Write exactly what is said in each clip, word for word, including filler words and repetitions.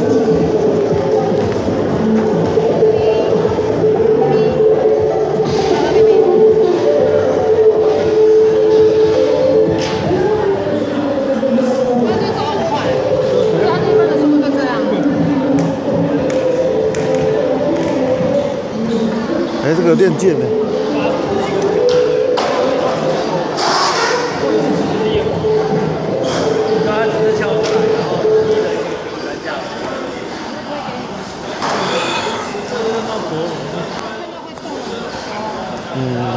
哎，这个练剑呢？ 刚才只是敲出来，然后一人一个人这样。 嗯，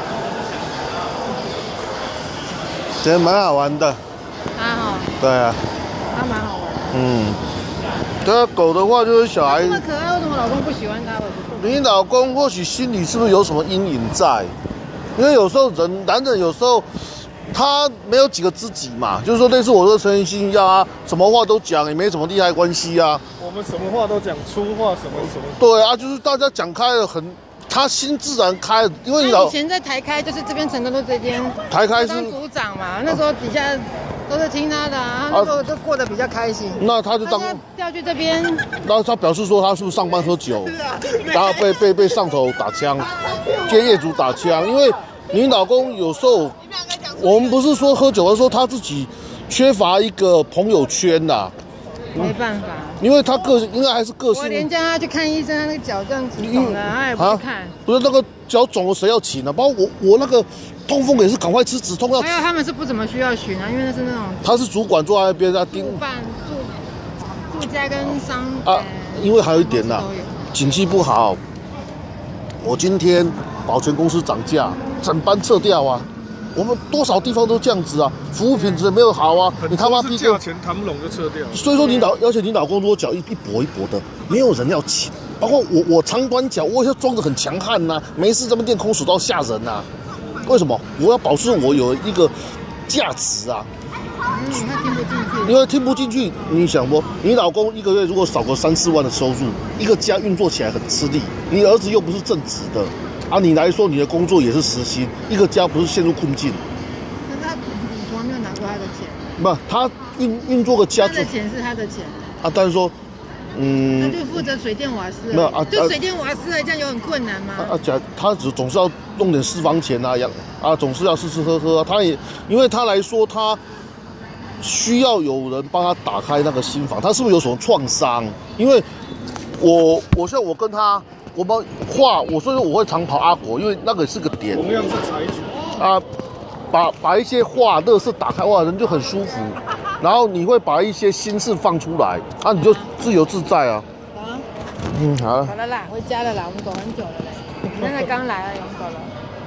觉得蛮好玩的。 啊哈。 对啊。 它蛮好玩。 嗯。对啊，狗的话就是小孩。 这么可爱，为什么老公不喜欢它？我不。 你老公或许心里是不是有什么阴影在？因为有时候人，男人有时候他没有几个知己嘛，就是说类似我说陈奕迅一样啊，什么话都讲，也没什么利害关系啊。 我们什么话都讲，粗话什么什么。 对啊，就是大家讲开了很，他心自然开了，因为你老以前在台开就是这边成功都这边， 台开是当组长嘛，那时候底下。都是听他的啊，他那时候就过得比较开心。 那他就当调去这边， 然后他表示说他是不是上班喝酒，然后被被被上头打枪，接业主打枪。因为你老公有时候，我们不是说喝酒，而是说他自己缺乏一个朋友圈呐。 没办法， 因为他个应该还是个性。 我连叫他去看医生，他那个脚这样子肿了，他也不去看。 不是那个脚肿了，谁要请呢？包括我我那个。痛风也是赶快吃止痛药。 还有他们是不怎么需要巡啊，因为那是那种。 他是主管坐在那边，他盯。 住办住住家跟商啊，因为还有一点呐，景气不好。我今天保全公司涨价，整班撤掉啊。我们多少地方都这样子啊，服务品质没有好啊，你他妈逼价钱谈不拢就撤掉。 所以说你老，而且你老公如果脚一一跛一跛的，没有人要请。包括我，我长短脚，我要装着很强悍呐、啊，没事这么练空手道吓人呐、啊。为什么？我要保持我有一个价值啊！ 嗯，他听不进去。 因为听不进去，你想说，你老公一个月如果少个三四万的收入，一个家运作起来很吃力。你儿子又不是正职的，啊，你来说你的工作也是时薪，一个家不是陷入困境？ 可是他从来没有拿过他的钱。 不，他运运作个家， 他的钱是他的钱啊，但是说。嗯， 他就负责水电瓦斯， 没有啊， 就水电瓦斯来，这样有很困难吗？ 啊，讲他只总是要弄点私房钱啊，养啊，总是要吃吃喝喝啊。他也，因为他来说，他需要有人帮他打开那个心房，他是不是有什么创伤？因为我，我像我跟他，我们画，我所以说我会常跑阿国，因为那个是个点。 同样是财局啊，把把一些画、乐事打开，哇，人就很舒服。然后你会把一些心事放出来，啊，你就自由自在啊。 啊， 嗯，好。 好了啦，回家了啦，我们走很久了嘞。现在刚来了，我们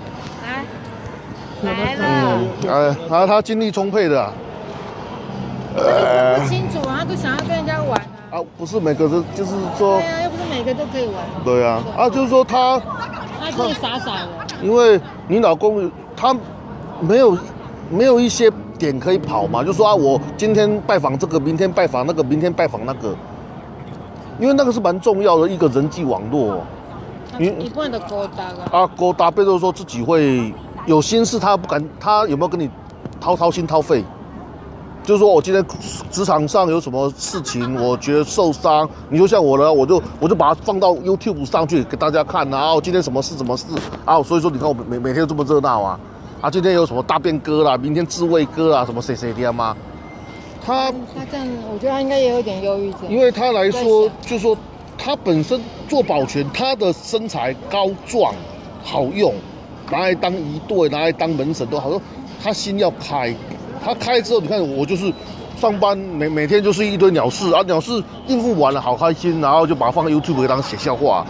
走了。来，来了。 嗯，哎，他他精力充沛的、啊。 呃，不清楚啊，他都想要跟人家玩啊。 啊，不是每个都就是说。 对啊，又不是每个都可以玩。 对啊，啊，就是说他。 他自己傻傻的。 因为你老公他没有没有一些。点可以跑嘛？就说啊，我今天拜访这个，明天拜访那个，明天拜访那个，因为那个是蛮重要的一个人际网络。 你你不能的勾搭啊？啊，勾搭，比如说自己会有心事，他不敢，他有没有跟你掏掏心掏肺？就是说我今天职场上有什么事情，我觉得受伤，你就像我呢，我就我就把它放到 YouTube 上去给大家看，然后今天什么事什么事啊，所以说你看我每每天都这么热闹啊。啊，今天有什么大便哥啦，明天自慰哥啦，什么谁谁的吗？他他这样，我觉得他应该也有点忧郁症。 因为他来说，就是说他本身做保全，他的身材高壮，好用，拿来当一队，拿来当门神都好用。他心要开，他开之后，你看我就是上班每每天就是一堆鸟事啊，鸟事应付完了好开心，然后就把它放在 YouTube 给当写笑话。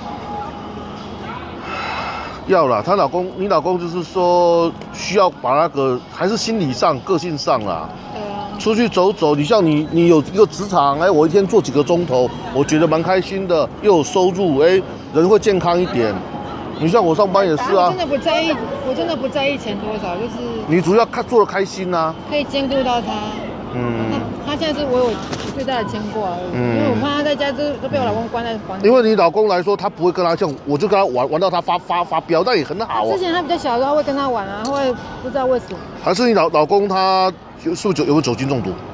要啦，她老公，你老公就是说需要把那个还是心理上、个性上啦， 对啊， 出去走走。你像你，你有一个职场，哎，我一天做几个钟头，我觉得蛮开心的，又有收入，哎，人会健康一点。你像我上班也是啊， 我真的不在意，我真的不在意钱多少，就是你主要看做的开心啊， 可以兼顾到他。嗯，他他现在是我有最大的牵挂而已，嗯，因为我怕他在家都都被我老公关在房间。 因为你老公来说，他不会跟他像，我就跟他玩玩到他发发发飙，那也很好啊。 之前他比较小的时候会跟他玩啊，后来不知道为什么。 还是你老老公他是不是酒有没有酒精中毒？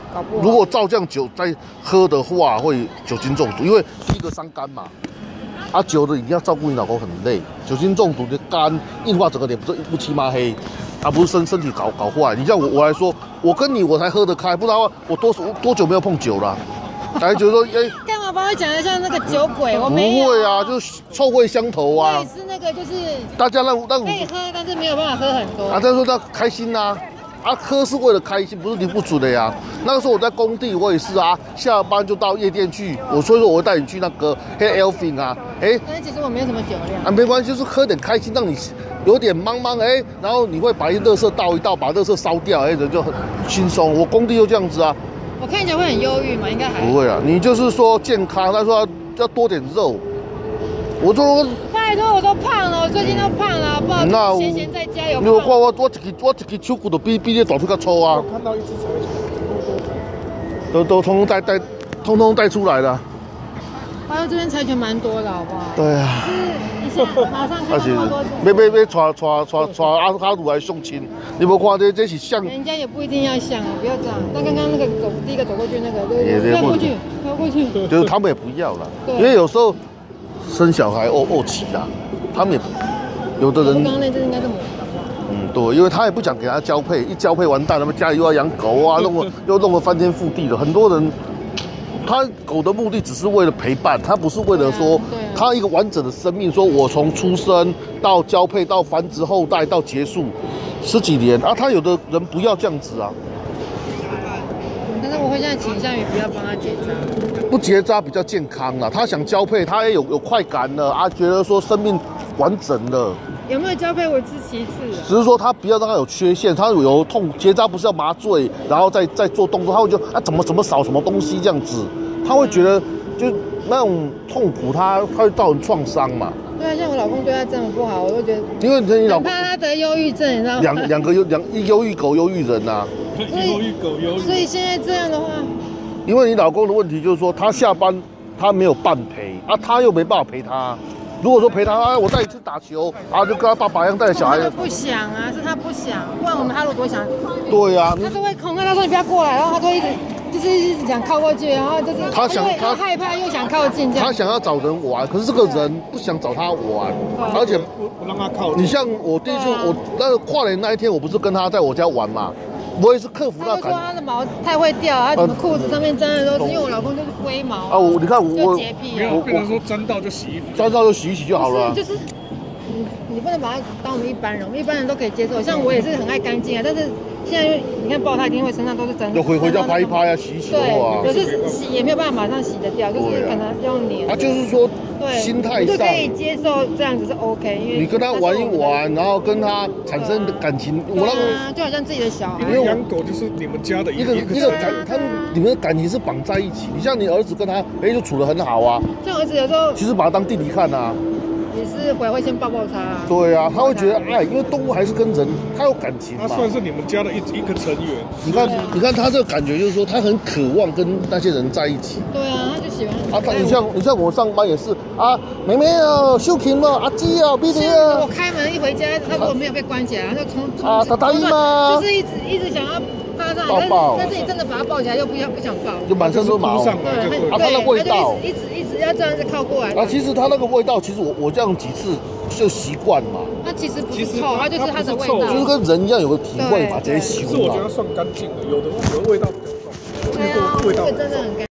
搞不好。 如果照这样酒在喝的话，会酒精中毒，因为第一个伤肝嘛。啊，酒的一定要照顾你老公很累，酒精中毒的肝硬化，整个脸不是乌漆嘛黑，啊，不是身身体搞搞坏。你像我我来说，我跟你我才喝得开，不然我多多久没有碰酒了？大家觉得说，哎、欸， 干嘛把我讲的像那个酒鬼？我没有。不会啊，就是臭味相投啊。 我也是那个，就是大家让让可以喝，但是没有办法喝很多。 啊，但是说他开心呐、啊。啊，喝是为了开心，不是你不准的呀。那个时候我在工地，我也是啊，下班就到夜店去。我所以说我会带你去那个黑 Elfin 啊，哎、欸， 但是其实我没有什么酒量啊，没关系，就是喝点开心，让你有点茫茫哎，然后你会把垃圾倒一倒，把垃圾烧掉，哎、欸，人就很轻松。我工地就这样子啊。 我看起来会很忧郁吗？应该还不会啊，你就是说健康，他说要多点肉。我说拜托，我都胖了，我最近都胖了，不好意思，闲闲在家有。 你有看我我一支我一支手骨都比比你大腿较粗啊！ 我看到一只柴犬， 都都通通带带，通通带出来了。 还有这边柴犬蛮多的，好不好？ 对啊。 是，一下马上看到那么多。 别别别，带带带带阿阿鲁来相亲，你无看这这是像？ 人家也不一定要像啊，不要这样。但刚刚那个走第一个走过去那个，不要过去，不要过去。 就是他们也不要了，因为有时候。生小孩哦哦起啦，他们也有的人。 刚刚那只应该是母的。 嗯，对，因为他也不想给他交配，一交配完蛋，他们家里又要养狗啊，弄个又弄个翻天覆地的。很多人，他狗的目的只是为了陪伴，他不是为了说他一个完整的生命，说我从出生到交配到繁殖后代到结束十几年啊，他有的人不要这样子啊。 但是我会现在倾向于不要帮他结扎， 不结扎比较健康啦。他想交配，他也有有快感了啊，觉得说生命完整了。 有没有交配我是其次、啊， 只是说他不要让他有缺陷，他有痛结扎不是要麻醉，然后再再做动作，他会觉得啊怎么怎么少什么东西这样子，他会觉得就那种痛苦他，他他会造成创伤嘛。 对啊，像我老公对他这么不好，我都觉得， 因为你老公怕他得忧郁症，你知道吗？ 两两个忧两一忧郁狗忧郁人呐、啊。 忧郁狗忧郁。 所以现在这样的话， 因为你老公的问题就是说，他下班他没有伴陪啊，他又没办法陪他。如果说陪他，啊，我带你去打球啊，就跟他爸爸一样带着小孩。 他不想啊，是他不想，不然我们他如果多想， 对呀、啊， 他都会恐吓他说你不要过来，然后他都一直就是一直想靠过去，然后就是他想他害怕又想靠近这样。 他想要找人玩，可是这个人不想找他玩，而且不不让他靠近。 你像我第一次，我那个跨年那一天，我不是跟他在我家玩嘛，我也是克服那感。 他说他的毛太会掉，他什么裤子上面沾的都是，因为我老公就是龟毛啊，我你看我我洁癖， 没有变成说沾到就洗衣服， 沾到就洗一洗就好了、啊。 就是你你不能把他当我们一般人，我们一般人都可以接受。像我也是很爱干净啊，但是现在你看抱他一定会身上都是沾。 就回回家拍一拍啊，洗一洗的话。 对，可是洗也没有办法马上洗得掉，就是可能用黏。 啊，就是说， 对， 心态上就可以接受这样子是 OK， 因为你跟他玩一玩，然后跟他产生感情，我那个就好像自己的小孩。 因为养狗就是你们家的一个一个感，他们你们的感情是绑在一起。你像你儿子跟他，哎，就处得很好啊。 像儿子有时候， 其实把他当弟弟看啊。 也是回来会先抱抱他、啊。 对啊，他会觉得爱，因为动物还是跟人，他有感情嘛。 他算是你们家的一一个成员。 你看，你看他这个感觉，就是说他很渴望跟那些人在一起。 对啊，他就喜欢。 啊，他你像你像我上班也是啊，妹妹啊，秀琴啊，阿基啊，弟弟啊。 我开门一回家，他如果没有被关起来，他就从啊，他答应吗？ 就是一直一直想要趴上来， 抱抱。 但是你真的把他抱起来，又不想不想抱， 就满身都毛。 上来就对。 啊，他的味道。 一直一直要这样子靠过来。 啊，其实他那个味道，其实我我这样几次就习惯嘛。 它其实不是臭，它就是它的味道， 就是跟人一样有个体味，把这些习惯。 是我觉得算干净的，有的有的味道比较重， 对啊， 味道真的很干。